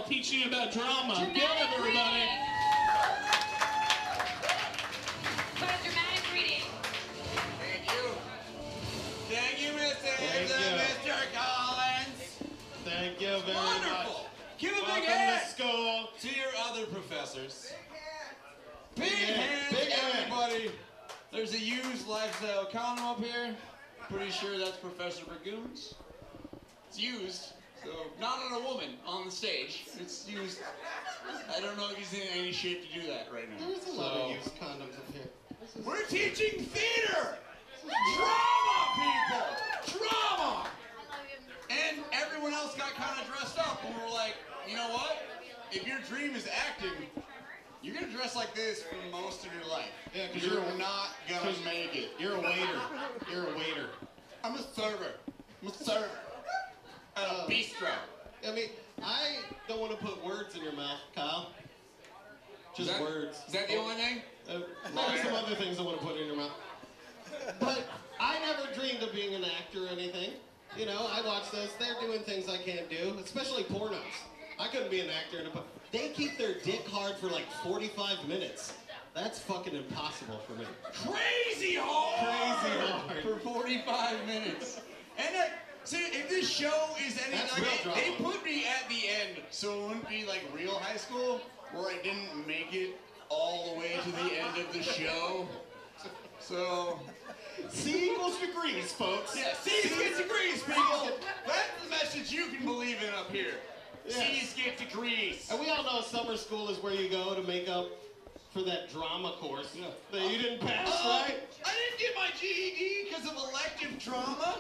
teaching you about drama. Give it up, everybody. What a dramatic reading. Thank you. Thank you, Mr. Collins. Thank you very Wonderful. much. Give a Welcome big hand to school. to your other professors. Big hand. hands, Big hand. everybody. There's a used lifestyle condom up here. Pretty sure that's Professor Burgoon's. It's used, so not on a woman on the stage. It's used. I don't know if he's in any shape to do that right now. There's a lot of used condoms up here. We're teaching theater! Drama, people! Drama! And everyone else got kind of dressed up, and we're like, you know what? If your dream is acting, you're gonna dress like this for most of your life. Yeah, because you're not gonna make it. You're a waiter. You're a waiter. I'm a server. I'm a server. At a bistro. I mean, I don't want to put words in your mouth, Kyle. Just words. Is that the only thing? Maybe some other things I want to put in your mouth. But I never dreamed of being an actor or anything. You know, I watch those. They're doing things I can't do, especially pornos. I couldn't be an actor in a... They keep their dick hard for like 45 minutes. That's fucking impossible for me. Crazy hard! Crazy hard. For 45 minutes. And see, if this show is anything like it, they put me at the end, so it wouldn't be like real high school, where I didn't make it all the way to the end of the show. So... C equals degrees, folks. Yeah, C's get degrees, people. That's the message you can believe in up here. Yes. C's get degrees. And we all know summer school is where you go to make up for that drama course that you didn't pass, right? I didn't get my GED because of elective drama,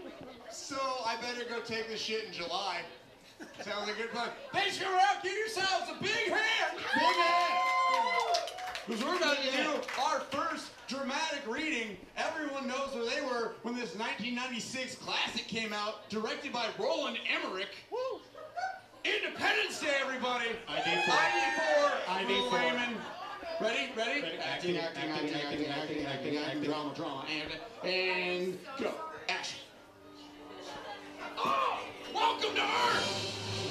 so I better go take this shit in July. Sounds like a good plan. Thanks for coming out. Give yourselves a big hand. Big hand. Because we're about to do our first dramatic reading. Everyone knows where they were when this 1996 classic came out, directed by Roland Emmerich. Woo! Independence Day, everybody. ID4. Lil Wayman. Ready? Acting, drama, and go. Action. Oh! Welcome to Earth!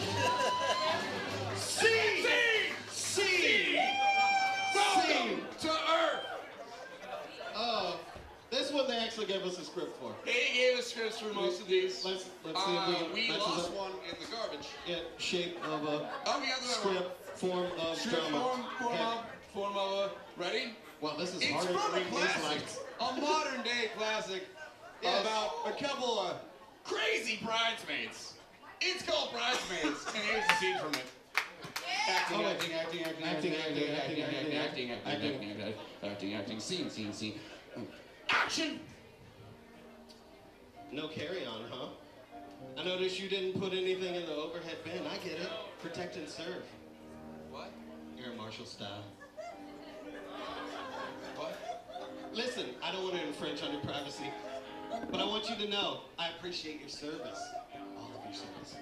Welcome to Earth! Oh, this one they actually gave us a script for. They gave us scripts for most of these. Let's see if we lost one in the garbage. Yeah, shape of a script, form of drama. Form of a, ready? Well, this is it's harder from to a classic, a modern day classic about a couple of crazy bridesmaids. It's called Bridesmaids, and here's the scene from it. Acting, scene. Action! No carry-on, huh? I noticed you didn't put anything in the overhead bin. I get it. Protect and serve. What? Air Marshal style. What? Listen, I don't want to infringe on your privacy, but I want you to know I appreciate your service. All of your service.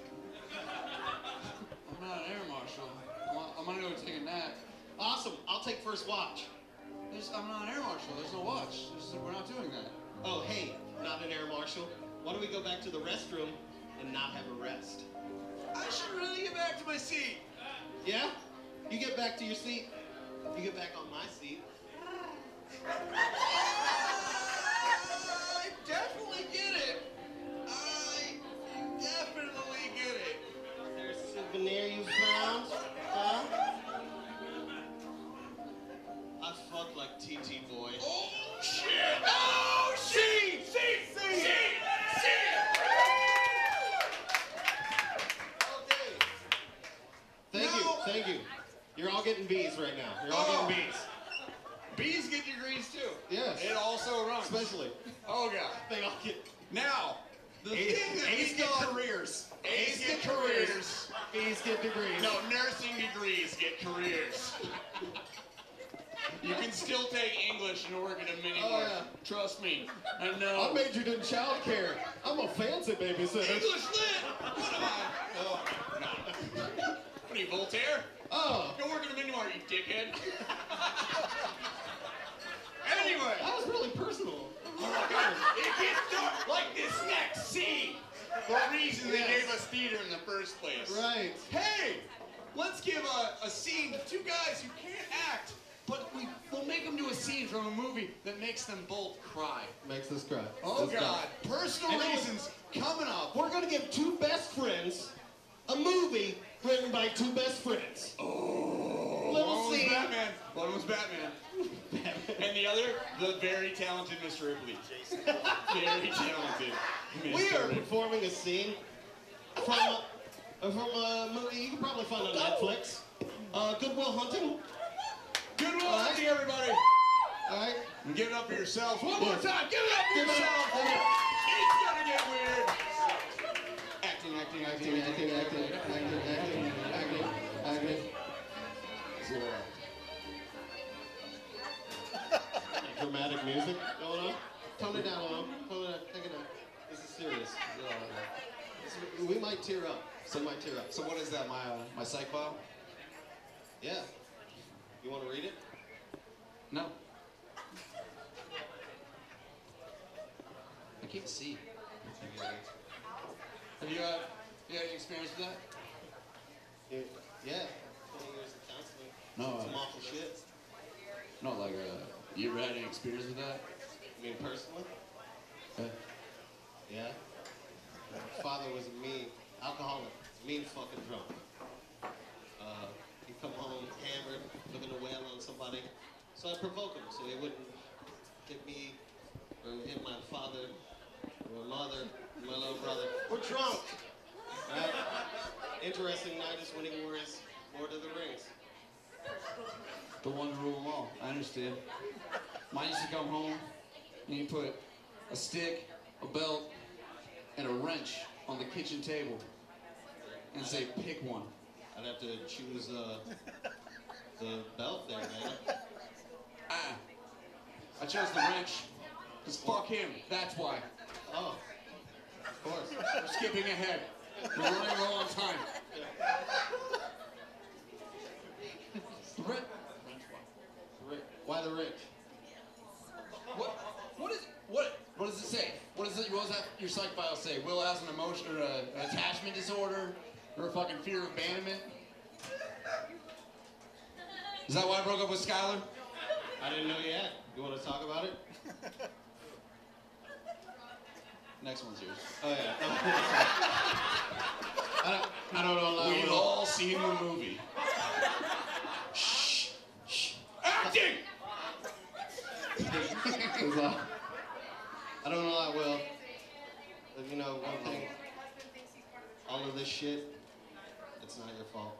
I'm not an air marshal. I'm gonna go take a nap. Awesome. I'll take first watch. I'm not an air marshal. There's no watch. We're not doing that. Oh, hey, not an air marshal. Why don't we go back to the restroom and not have a rest? I should really get back to my seat. Yeah? You get back to your seat. You get back on my seat. I definitely get it. I definitely get it. Is there a souvenir you found? Huh? I fuck like TT boy. Oh shit! Oh shit! See! Okay. Thank you. You're all getting B's right now. You're all getting B's. B's get degrees too. Yes. It also runs. Especially. Oh god. They all get. Now, the thing that A's get careers. A's get careers. B's get degrees. No, nursing degrees get careers. You can still take English and work at a mini mart. Yeah. Trust me. I know. I majored in childcare. I'm a fancy babysitter. English lit! What am I? Oh, no. What are you, Voltaire? Oh. Go work at a mini mart, you dickhead. Anyway. That was really personal. It gets dark like this next scene. The reason they gave us theater in the first place. Right. Hey, let's give a scene to two guys who can't act, but we'll make them do a scene from a movie that makes them both cry. Makes us cry. Oh, God. Personal reasons coming up. We're going to give two best friends a movie written by two best friends. Oh, one was Batman. One was Batman. And the other, the very talented Mr. Ripley. Very talented. We are performing a scene from a movie you can probably find on Netflix. Good Will Hunting. Good Will Hunting, everybody. All right. And give it up for yourselves. One more time. Give it up for yourselves. It's gonna get weird. Acting. Dramatic music going on. Tone it down a little. Tone it down. Take it down. This is serious. We might tear up. So what is that? My psych file? Yeah. You want to read it? No. I can't see. Have you had any experience with that? Yeah. 20 years of counseling. No. Some awful shit. No, like, you ever had any experience with that? You mean personally? Yeah. Yeah. My father was a mean alcoholic, mean fucking drunk. He'd come home hammered, looking to wail on somebody. So I'd provoke him so he wouldn't hit me or hit my father or my mother, or my little brother. We're drunk. Right? Interesting night is when he wore his Lord of the Rings. The one to rule them all. I understand. Mine used to come home and he'd put a stick, a belt, and a wrench on the kitchen table and say, pick one. I'd have to choose the belt there, man. I chose the wrench. Because fuck him. That's why. Oh, of course. We're skipping ahead. We're running low on time. The wrench. Why the wrench? What does it say? What does that your psych file say? Will has an emotion or an attachment disorder or a fucking fear of abandonment? Is that why I broke up with Skylar? I didn't know you had. You want to talk about it? Next one's yours. Oh yeah. I don't know. We've all seen the movie. Shh. Acting! I don't know that well. But you know, one thing, all of this shit, it's not your fault.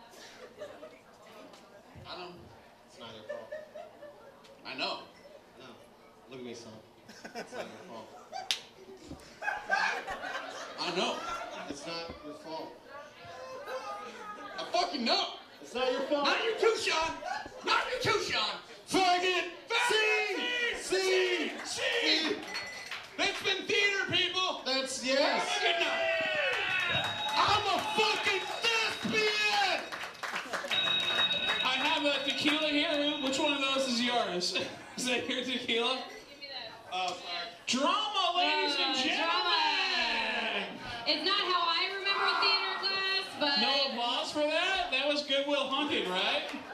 It's not your fault. I know. No. Look at me, son. It's not your fault. I know. It's not your fault. I fucking know. It's not your fault. Not you too, Sean. Not you too, Sean. Faggot! Scene! That's been theater, people. That's, yes. Have a good night. I'm a fucking thespian! I have a tequila here. Which one of those is yours? Is that your tequila? Give me that. Drama, ladies and gentlemen! Drama. It's not how I remember theater class, but... No applause for that? That was Good Will Hunting, right?